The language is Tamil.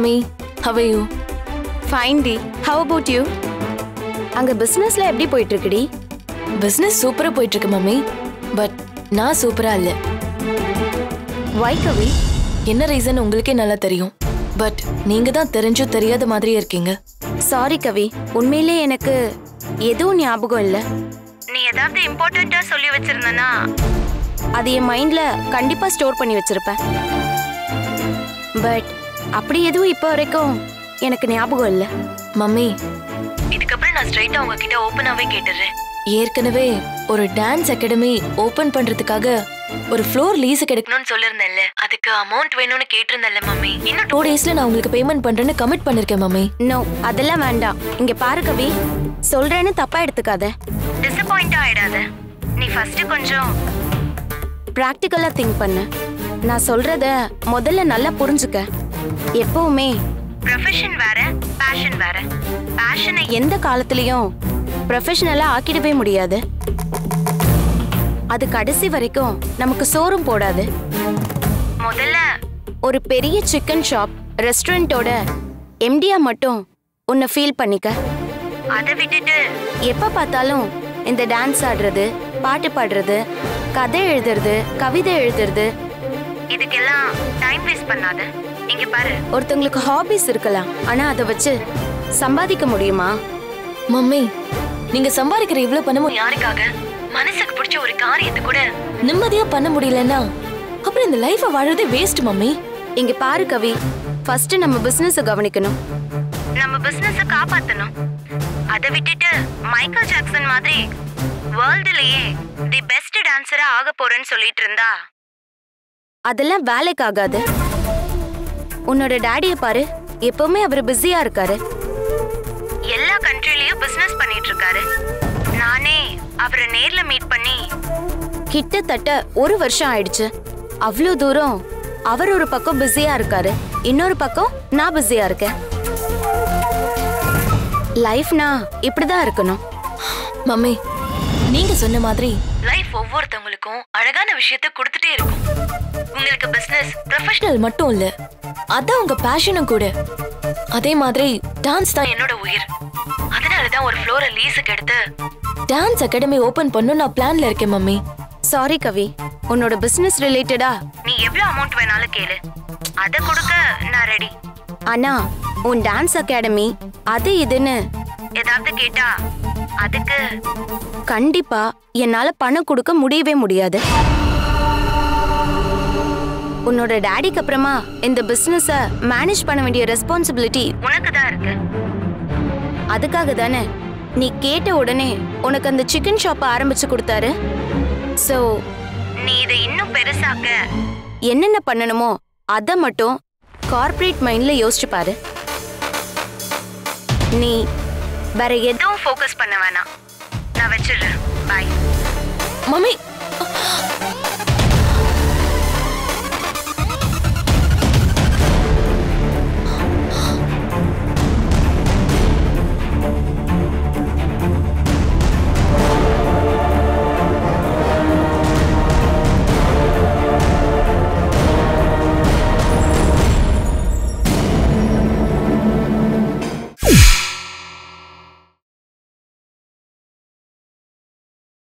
mommy. How are you? Fine, Dee. How about you? அங்க பிசினஸ்ல எப்படி போயிட்டு இருக்குடி? Business சூப்பரா போயிட்டு இருக்கு மம்மி. பட் நான் சூப்பரா இல்ல. Why கவி? என்ன ரீசன் உங்களுக்கே நல்லா தெரியும். பட் நீங்க தான் தெரிஞ்சோ தெரியாத மாதிரி இருக்கீங்க. சாரி கவி. உண்மையிலே எனக்கு எதுவும் ஞாபகம் இல்ல. நீ ஏதாவது இம்பார்ட்டன்ட்டா சொல்லி வச்சிருந்தனா அது என் மைண்ட்ல கண்டிப்பா ஸ்டோர் பண்ணி வச்சிருப்பேன். பட் அப்படி எதுவும் இப்போ வரைக்கும் எனக்கு ஞாபகம் இல்ல. மம்மி, இதுக்கப்புறம் நான் ஸ்ட்ரைட்டா உங்ககிட்ட ஓபனாவே கேட்டுறேன். ஏற்கனவே ஒரு டான்ஸ் அகாடமி ஓபன் பண்றதுக்காக ஒரு ஃப்ளோர் லீஸ் எடுக்கணும்னு சொல்லிருந்தேன்ல. அதுக்கு அமௌண்ட் வேணும்னு கேட்டிருந்தேன்ல மம்மி. இன்னும் 2 டேஸ்ல நான் உங்களுக்கு பேமெண்ட் பண்றேன்னு கமிட் பண்ணிருக்கேன் மம்மி. நோ, அதெல்லாம் வேண்டாம். இங்க பாரு கவி, சொல்றேன்னு தப்பா எடுத்துக்காத. டிசப்பாயிண்ட் ஆயிடாத. நீ ஃபர்ஸ்ட் கொஞ்சம் பிராக்டிகலா திங்க் பண்ணு. நான் சொல்றத முதல்ல நல்லா புரிஞ்சுக்க. எப்பவுமே ப்ரொஃபஷன் வேற, பேஷன் வேற. பேஷனை எந்த காலத்துலயும் ப்ரொஃபஷனலா ஆக்கிடவே முடியாது. அது கடைசி வரைக்கும் நமக்கு சோறும் போடாது. முதல்ல ஒரு பெரிய சிக்கன் ஷாப் ரெஸ்டாரண்டோட எம்டியா மட்டும் உன்னை ஃபீல் பண்ணிக்க. அதை விட்டுட்டு எப்ப பார்த்தாலும் இந்த டான்ஸ் ஆடுறது, பாட்டு பாடுறது, கதை எழுதுறது, கவிதை எழுதுறது, இதுக்கெல்லாம் டைம் வேஸ்ட் பண்ணாத. இங்க பாரு, ஒருத்தங்களுக்கு ஹாபிஸ் இருக்கலாம், ஆனா அதை வச்சு சம்பாதிக்க முடியுமா? மம்மி, நீங்க சம்பாதிக்கிற இவ்வளவு பணமும் யாருக்காக? மனசுக்கு பிடிச்ச ஒரு காரியத்தை கூட நிம்மதியா பண்ண முடியலன்னா அப்புறம் இந்த லைஃபை வாழறதே வேஸ்ட் மம்மி. இங்க பாரு கவி, ஃபர்ஸ்ட் நம்ம பிசினஸ் கவனிக்கணும். நம்ம பிசினஸ் காப்பாத்தணும். அதை விட்டுட்டு மைக்கேல் ஜாக்சன் மாதிரி வேர்ல்டுலயே தி பெஸ்ட் டான்சரா ஆக போறேன்னு சொல்லிட்டு இருந்தா அதெல்லாம் வேலைக்கு ஆகாது. உன்னோட டாடியை பாரு, எப்பவுமே அவர் பிஸியா இருக்காரு. எல்லா கண்ட்ரிலயும் பிசினஸ் பண்ணிட்டு இருக்காரு. நானே அவரை நேர்ல மீட் பண்ணி கிட்டத்தட்ட 1 வருஷம் ஆயிடுச்சு. அவ்வளவு தூரம் அவர் ஒரு பக்கம் பிஸியா இருக்காரு, இன்னொரு பக்கம் நான் பிஸியா இருக்கேன். லைஃப்னா இப்படிதான் இருக்கணும். மம்மி, நீங்க சொன்ன மாதிரி லைஃப் ஒவ்வொருத்தவங்களுக்கும் அழகான விஷயத்தை கொடுத்துட்டே இருக்கும். உங்களுக்கு பிசினஸ் ப்ரொஃபஷனல் மட்டும் இல்ல, அதான் உங்க பேஷனும் கூட. அதே மாதிரி டான்ஸ் தான் என்னோட உயிர். அதனாலதான் ஒரு ஃப்ளோரை லீஸுக்கு எடுத்து டான்ஸ் அகாடமி ஓபன் பண்ணனும் நான் பிளான்ல இருக்கேன் மம்மி. சாரி கவி, உன்னோட பிசினஸ் ரிலேட்டடா நீ எவ்வளவு அமௌண்ட் வேணாலும் கேளு, அத கொடுக்க நான் ரெடி. ஆனா உன் டான்ஸ் அகாடமி அது இதுன்னு ஏதாவது கேட்டா அதுக்கு கண்டிப்பா என்னால பணம் கொடுக்க முடியவே முடியாது. உன்னோட டாடிக்கு அப்புறமா இந்த பிசினஸ மேனேஜ் பண்ண வேண்டிய ரெஸ்பான்சிபிலிட்டி உனக்கு தான் இருக்கு. அதுக்காக தானே நீ கேட்ட உடனே உனக்கு அந்த சிக்கன் ஷாப் ஆரம்பிச்சு கொடுத்தாரு. சோ நீ இதை இன்னும் பெருசாக்க என்னென்ன பண்ணணுமோ அதை மட்டும் கார்ப்பரேட் மைண்ட்ல யோசிச்சு பாரு. நீ வேற எதுவும் ஃபோக்கஸ் பண்ண வேணாம். நான் வச்சிடுறேன். Bye mummy.